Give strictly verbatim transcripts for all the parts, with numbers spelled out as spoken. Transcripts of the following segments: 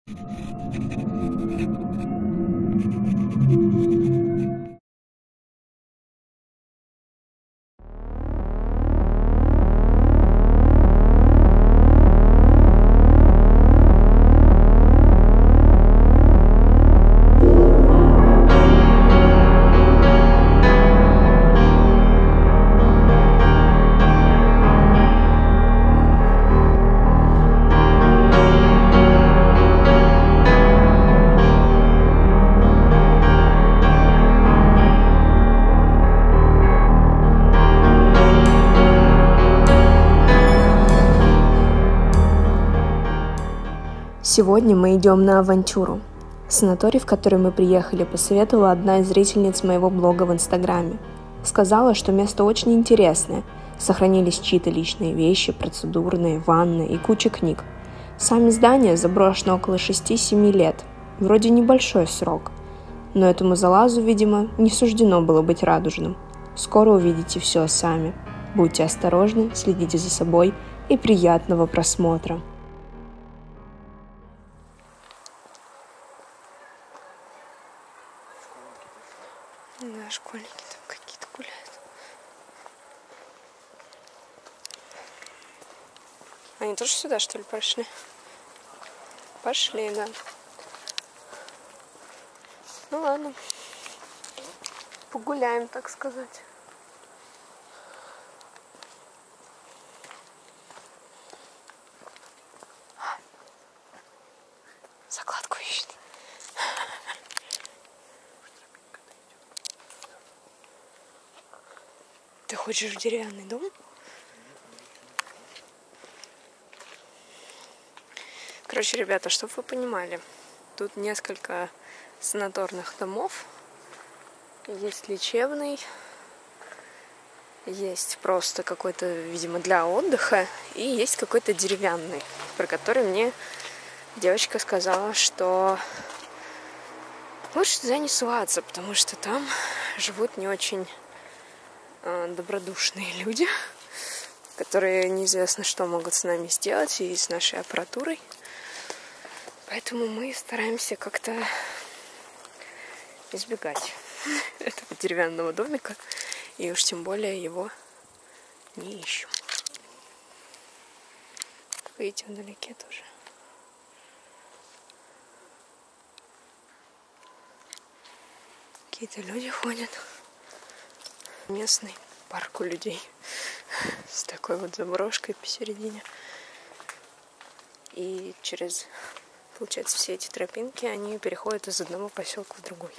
Сегодня мы идем на авантюру. Санаторий, в который мы приехали, посоветовала одна из зрительниц моего блога в Инстаграме. Сказала, что место очень интересное. Сохранились чьи-то личные вещи, процедурные, ванны и куча книг. Сами здания заброшены около шести-семи лет. Вроде небольшой срок. Но этому залазу, видимо, не суждено было быть радужным. Скоро увидите все сами. Будьте осторожны, следите за собой и приятного просмотра. Да, школьники там какие-то гуляют. Они тоже сюда, что ли, пошли? Пошли, да. Ну ладно. Погуляем, так сказать. Закладку ищет. Ты хочешь в деревянный дом? Короче, ребята, чтобы вы понимали, тут несколько санаторных домов. Есть лечебный, есть просто какой-то, видимо, для отдыха, и есть какой-то деревянный, про который мне девочка сказала, что лучше туда не ссылаться, потому что там живут не очень добродушные люди, которые неизвестно, что могут с нами сделать и с нашей аппаратурой. Поэтому мы стараемся как-то избегать этого деревянного домика, и уж тем более его не ищем. Как видите, вдалеке тоже. Какие-то люди ходят. Местный парк у людей с такой вот заброшкой посередине. И через, получается, все эти тропинки, они переходят из одного поселка в другой.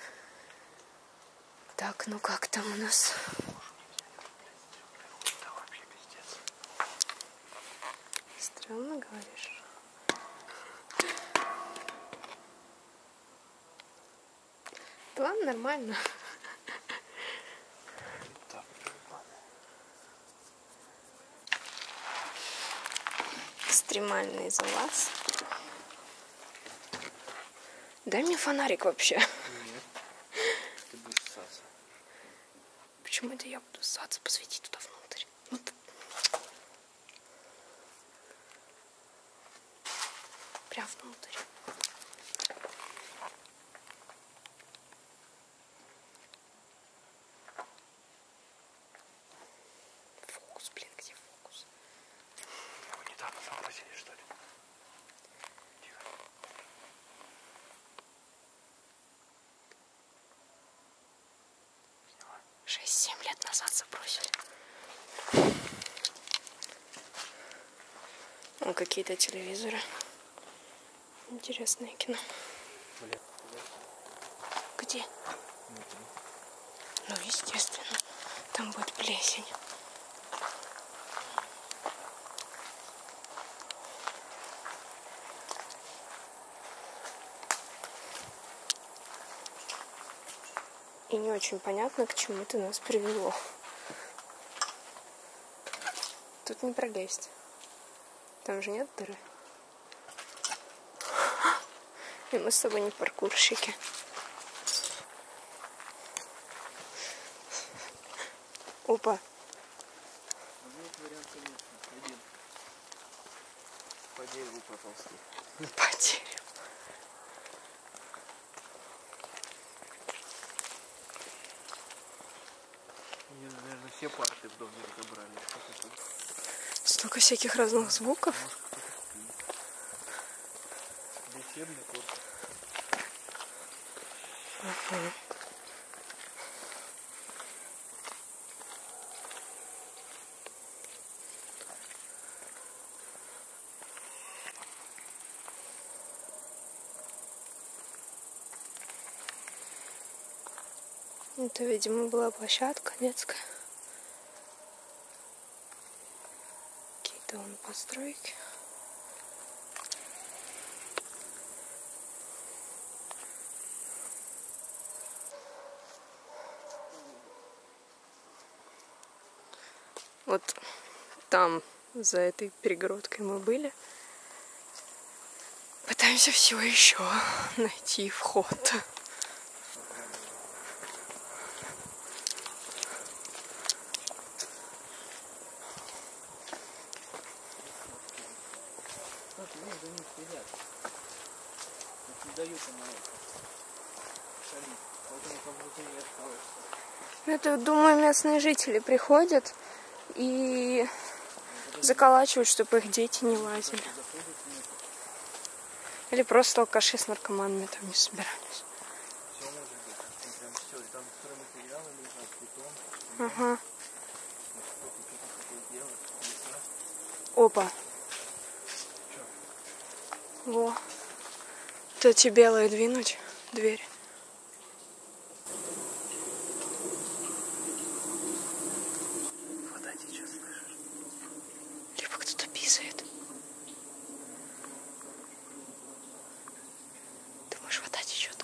Так, ну как там у нас? Странно говоришь? Да ладно, нормально. Экстремальный залаз. Дай мне фонарик вообще. Нет, ты будешь ссаться. Почему это я буду ссаться? Посвети туда внутрь. Вот. Прям внутрь. Фокус, блин, где фокус? Его недавно заплатили, что ли? Тихо. шесть-семь лет назад забросили. Вон какие-то телевизоры. Интересное кино. Блин. Где? Ну, естественно. Там будет плесень. И не очень понятно, к чему это нас привело. Тут не пролезть. Там же нет дыры. И мы с тобой не паркурщики. Опа. По дереву поползти. По дереву. все парты в доме разобрали. Столько всяких разных звуков. Лечебный корпус. Ага. Это, видимо, была площадка детская. Какие-то вон постройки. Вот там, за этой перегородкой мы были. Пытаемся все еще найти вход. Это, думаю, местные жители приходят и заколачивают, чтобы их дети не лазили. Или просто алкаши с наркоманами там не собирались. Ага. Опа. Во. Вот эти белые двинуть дверь. Вода течет, слышишь? Либо кто-то писает. Думаешь, вода течет?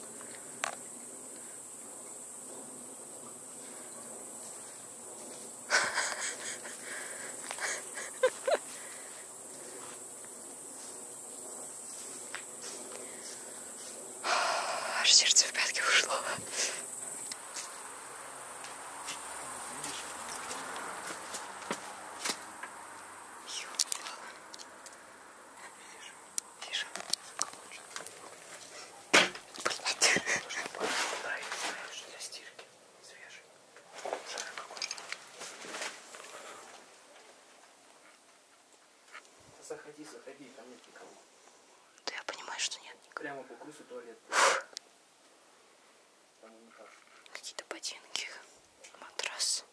Аж сердце в пятки ушло. Заходи, заходи, там нет никого. Да я понимаю, что нет никого. Прямо по курсу туалет. Какие-то ботинки, матрас.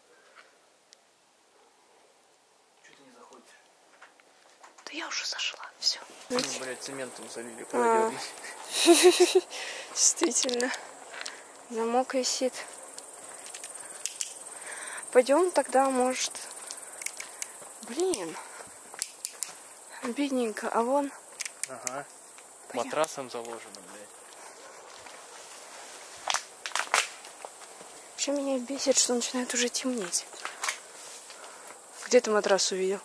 Чего ты не заходишь? Да я уже зашла, все. Ну, блядь, цементом залили, А. продерлись. Действительно. Замок висит. Пойдем тогда, может. Блин. Бедненько, а вон. Ага. Пойдем. Матрасом заложено, блядь. Вообще меня бесит, что начинает уже темнеть. Где ты матрас увидел?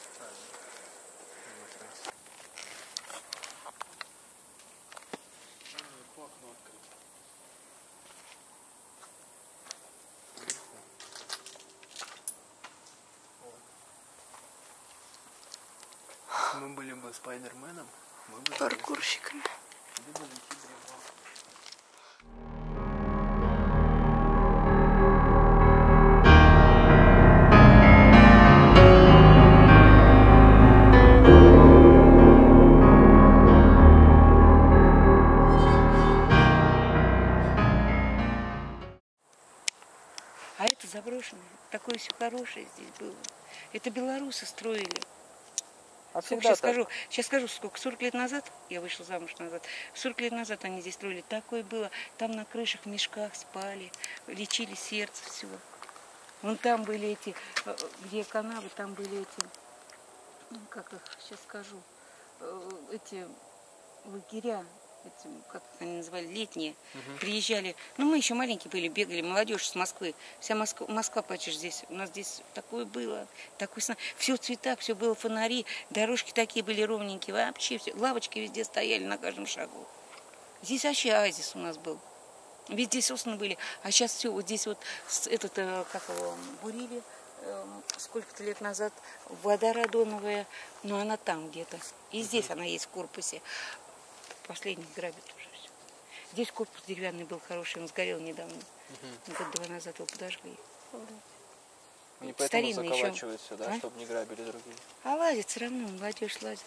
Мы были бы Спайдерменом, мы бы... Паркурщиками. Либо летит дрова. А это заброшенное. Такое все хорошее здесь было. Это белорусы строили. А Сколько, сейчас скажу, сейчас скажу, сколько, сорок лет назад, я вышла замуж назад, сорок лет назад они здесь строили, такое было, там на крышах, в мешках спали, лечили сердце, все. Вон там были эти, где канавы, там были эти, как их сейчас скажу, эти лагеря, эти, как они называли, летние, угу. Приезжали, ну мы еще маленькие были, бегали, молодежь с Москвы, вся Москва, Москва почти здесь, у нас здесь такое было, такое, все в цветах, все было, фонари, дорожки такие были ровненькие, вообще все, лавочки везде стояли на каждом шагу. Здесь вообще оазис у нас был, везде сосны были, а сейчас все, вот здесь вот, этот, как его, бурили, сколько-то лет назад, вода радоновая, но она там где-то, и здесь она есть в корпусе. Последний грабит уже все. Здесь корпус деревянный был хороший, он сгорел недавно. Uh-huh. Год-два назад его подожгли. Они поэтому старинные еще. заколачивают сюда, А? чтобы не грабили другие. А лазит все равно, молодежь лазит.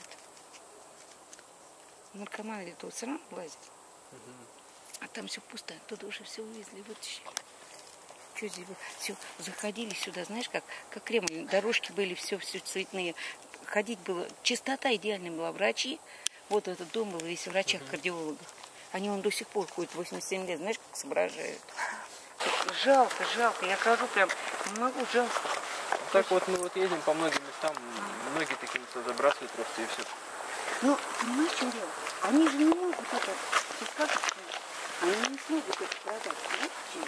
Наркоманы где-то все равно лазит. Угу. А там все пусто, оттуда уже все увезли, вытащили. Что здесь было? Все, заходили сюда, знаешь, как, как Кремль, дорожки были все, все цветные. Ходить было, чистота идеальная была. Врачи, вот этот дом был весь в врачах-кардиологах. Они вон до сих пор ходят, восемьдесят семь лет, знаешь, как соображают. Жалко, жалко, я хожу прям, не могу, жалко. Так вот мы вот едем по многим местам, многие такие места забрасывают просто и все. Ну, понимаешь, в чем дело? Они же не могут это, ты скажешь, они не смогут это продать, понимаешь, почему?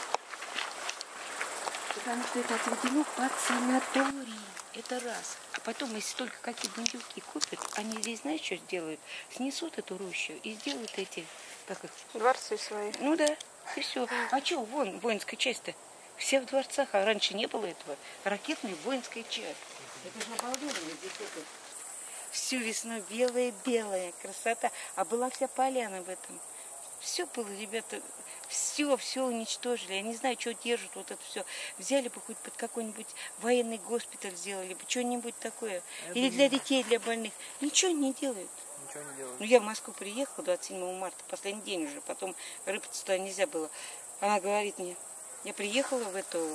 Потому что это отведено под санаторий. Это раз. А потом, если только какие бандюки купят, они здесь, знаешь, что сделают? Снесут эту рощу и сделают эти, как их? Дворцы свои. Ну да, и все. А что, вон, воинская часть-то? Все в дворцах, а раньше не было этого. Ракетная воинская часть. Это же обалденно здесь это. Все весной белая-белая, красота. А была вся поляна в этом. Все было, ребята, все, все уничтожили. Я не знаю, что держат вот это все. Взяли бы хоть под какой-нибудь военный госпиталь, сделали бы что-нибудь такое. Я Или думаю... для детей, для больных. Ничего не делают. Ничего не делают. Ну, я в Москву приехала двадцать седьмого марта, последний день уже, потом рыпаться туда нельзя было. Она говорит мне, я приехала в эту...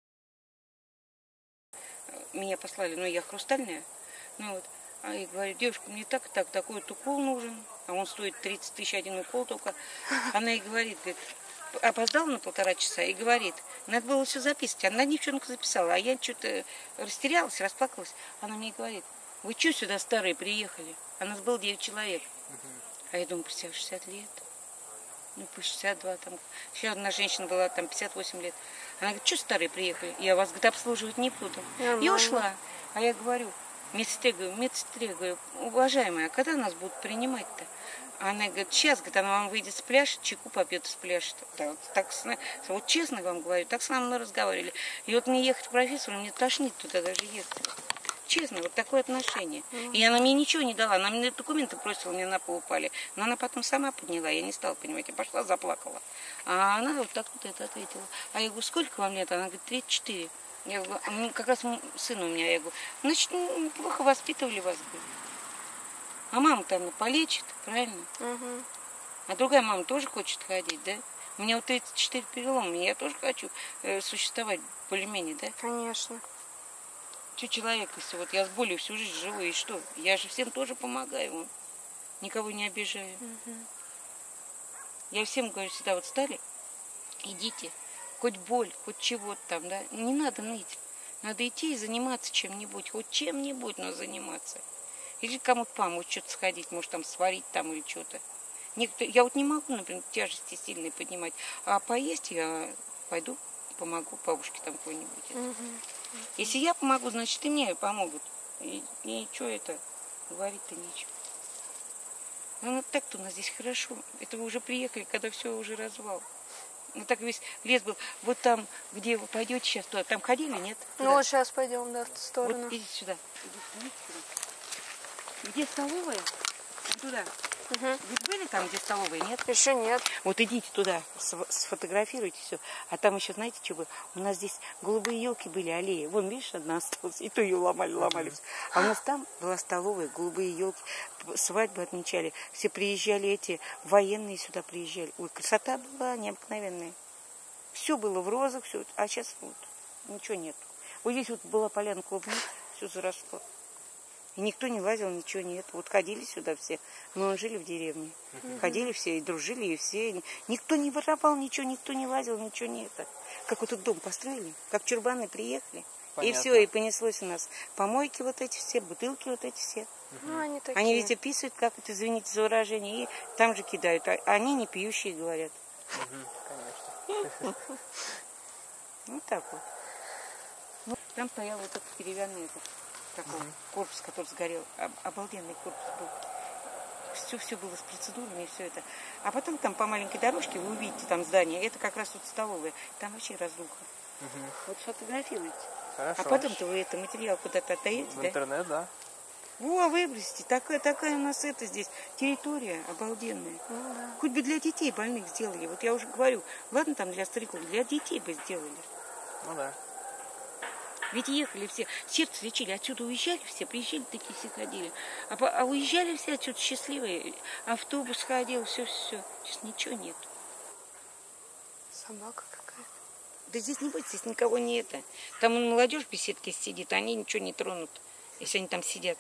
Меня послали, ну, я хрустальная. Ну, вот. А я говорю, девушка, мне так и так, такой вот укол нужен. А он стоит тридцать тысяч один укол только. Она и говорит, говорит, опоздала на полтора часа и говорит, надо было все записывать. Она девчонка записала, а я что-то растерялась, расплакалась. Она мне говорит, вы что сюда старые приехали? А нас было девять человек. А я думаю, представь, шестьдесят лет. Ну, по шестьдесят два там. Еще одна женщина была там пятьдесят восемь лет. Она говорит, что старые приехали? Я вас, говорит, обслуживать не буду. И ушла. А я говорю, медсестре, говорю, медсестре, говорю, уважаемая, а когда нас будут принимать-то? Она говорит, сейчас, говорит, она вам выйдет с пляжа, чайку попьет с пляжа. Да, вот, так, вот честно вам говорю, так с нами разговаривали. И вот мне ехать к профессору, мне тошнит туда даже ехать. Честно, вот такое отношение. Mm-hmm. И она мне ничего не дала, она мне документы бросила, мне на пол упали. Но она потом сама подняла, я не стала понимать, я пошла, заплакала. А она вот так вот это ответила. А я говорю, сколько вам лет? Она говорит, тридцать четыре. Я говорю, а как раз сын у меня, я говорю, значит, ну, плохо воспитывали вас, говорю. А мама-то она полечит, правильно? Угу. А другая мама тоже хочет ходить, да? У меня вот тридцать четыре перелома, я тоже хочу э, существовать более-менее, да? Конечно. Что человек, если вот я с болью всю жизнь живу, и что? Я же всем тоже помогаю, вон. Никого не обижаю. Угу. Я всем говорю всегда, вот стали, идите, хоть боль, хоть чего-то там, да? Не надо ныть. Надо идти и заниматься чем-нибудь, хоть чем-нибудь, но заниматься. Или кому-то помочь, что-то сходить, может там сварить там или что-то. Я вот не могу, например, тяжести сильные поднимать, а поесть я пойду помогу бабушке там какой-нибудь. Угу. Если я помогу, значит и мне помогут. И, и что это, говорить-то нечего. Ну так-то у нас здесь хорошо. Это вы уже приехали, когда все уже развал. Ну так весь лес был. Вот там, где вы пойдете сейчас туда, там ходили, нет? Ну вот сейчас пойдем, да, в ту сторону. Вот идите сюда. Идите сюда. Где столовая? Туда. Угу. Вы были там, где столовая, нет? Еще нет. Вот идите туда, сфотографируйте все. А там еще, знаете, что было? У нас здесь голубые елки были, аллеи. Вон, видишь, одна осталась. И то ее ломали, ломали. А у нас там была столовая, голубые елки. Свадьбы отмечали. Все приезжали эти, военные сюда приезжали. Ой, красота была необыкновенная. Все было в розах, все. А сейчас вот ничего нет. Вот здесь вот была поляна клубника, все заросло. И никто не лазил, ничего нет. Вот ходили сюда все. Мы жили в деревне. Uh-huh. Ходили все и дружили, и все. Никто не воровал, ничего, никто не лазил, ничего нет. Как вот тут дом построили, как чурбаны приехали. Понятно. И все, и понеслось у нас. Помойки вот эти все, бутылки вот эти все. Uh-huh. Ну, они такие. Они везде писают, как это, извините за выражение, и там же кидают. А они не пьющие, говорят. Uh-huh, конечно. Вот так вот. Там стоял вот этот деревянный такой uh-huh. корпус, который сгорел. Обалденный корпус был. Все-все было с процедурами и все это. А потом там по маленькой дорожке вы увидите там здание. Это как раз вот столовая. Там вообще разруха. Uh-huh. Вот фотографируйте. Хорошо. А потом-то вы это материал куда-то отдаете, в да? интернет, да. Во, выбросите. Такая, такая у нас это здесь территория обалденная. Ну, да. Хоть бы для детей больных сделали. Вот я уже говорю, ладно там для стариков, для детей бы сделали. Ну да. Ведь ехали все, сердце лечили, отсюда уезжали все, приезжали, такие все ходили. А, по, а уезжали все отсюда счастливые. Автобус ходил, все-все. Сейчас ничего нет. Собака какая-то. Да здесь не будет, здесь никого не это. Там молодежь в беседке сидит, а они ничего не тронут, если они там сидят.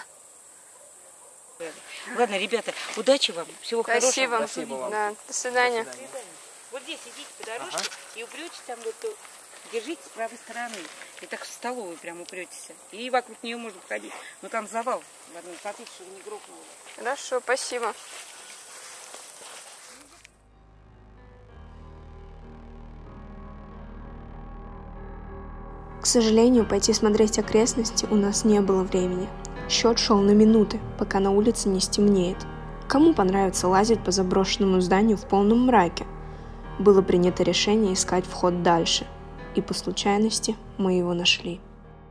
Ладно, ребята, удачи вам, всего Спасибо. хорошего. Спасибо вам. Да, до свидания. До свидания. Вот здесь идите по дорожке Ага. и упретесь там, вот, держите с правой стороны. И так в столовую прям упретесь. И вокруг нее можно ходить. Но там завал. Ладно, смотрите, чтобы не грохнуло. Хорошо, спасибо. К сожалению, пойти смотреть окрестности у нас не было времени. Счет шел на минуты, пока на улице не стемнеет. Кому понравится лазить по заброшенному зданию в полном мраке? Было принято решение искать вход дальше, и по случайности мы его нашли.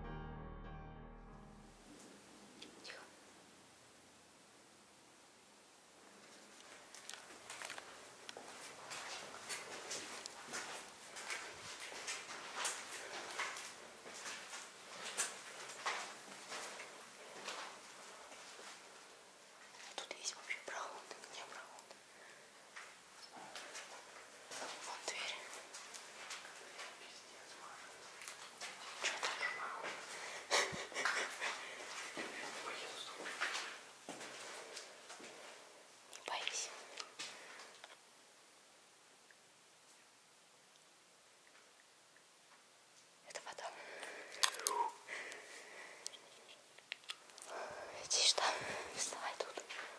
Тут есть вообще проход, где проход? Вон дверь. Чё так мало? Не боись. Это вода. Видишь, да? Вставай тут.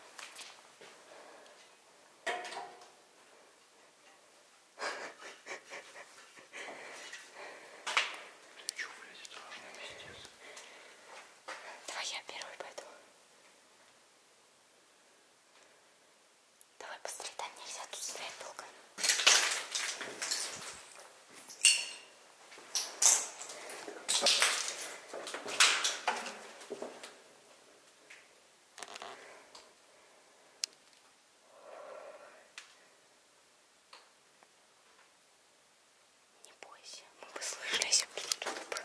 Давай я первый пойду. Давай быстрее, там нельзя тут стоять долго. Не бойся, мы бы слышали, если бы кто-то был.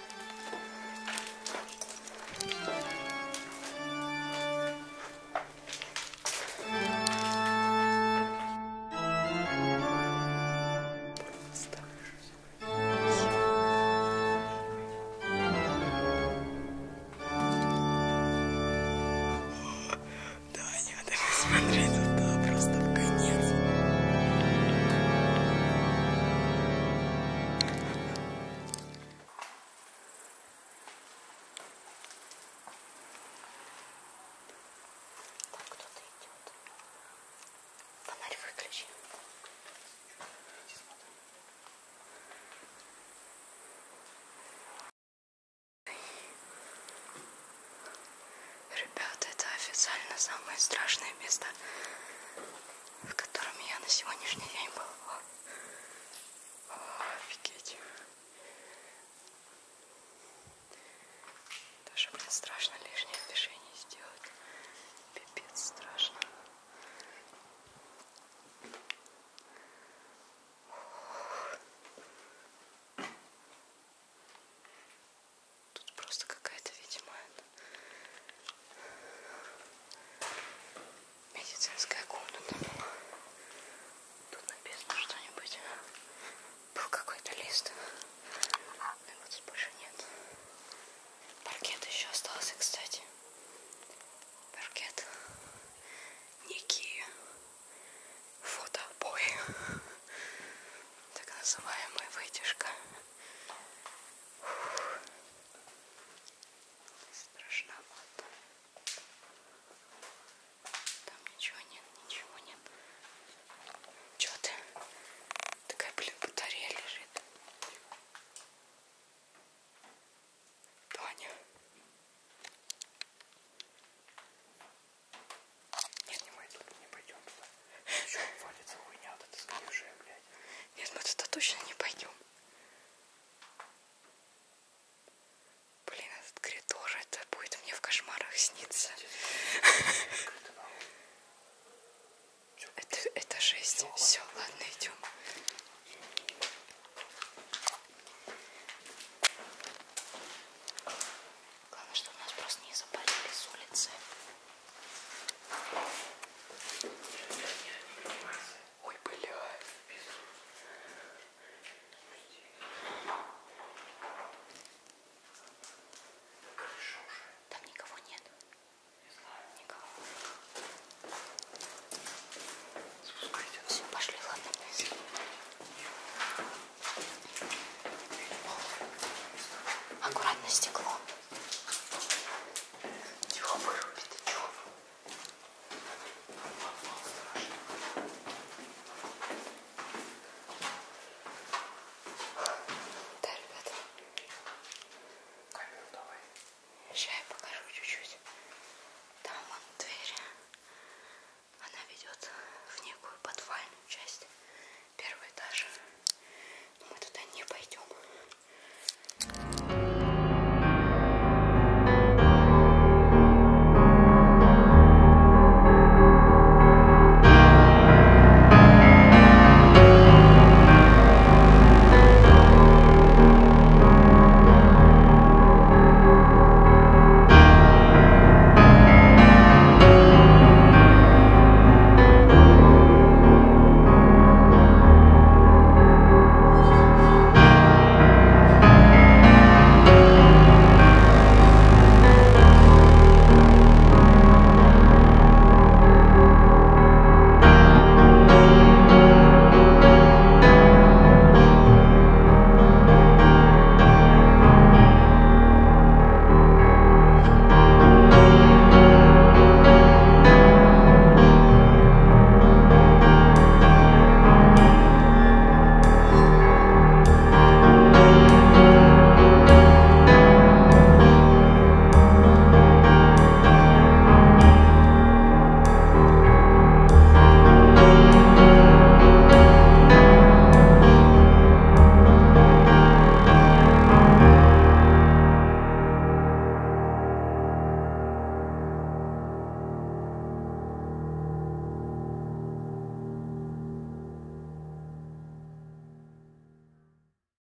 Смотри, туда просто в конец. Там кто-то идет. Фонарь выключи. Ребята, это официально самое страшное место, в котором я на сегодняшний день был. О, офигеть. Даже, блин, страшно лишнее движение сделать. Пипец страшно. Тут просто какая-то, видимо, медицинская комната. Тут написано что-нибудь. Был какой-то лист. Но вот тут больше нет. Паркет еще остался, кстати. Паркет. Некие фотообои. Так называемая вытяжка. Фух. Страшновато. Там ничего нет, ничего нет. Чё ты? Такая, блин, батарея лежит. Таня. Нет, не пойду, не пойдем туда. Что валится хуйня, вот это сгнившая, блядь. Нет, мы туда точно не пойдем. Блин, этот коридор, это будет мне в кошмарах сниться. Это, это жесть. Все, ладно, идем.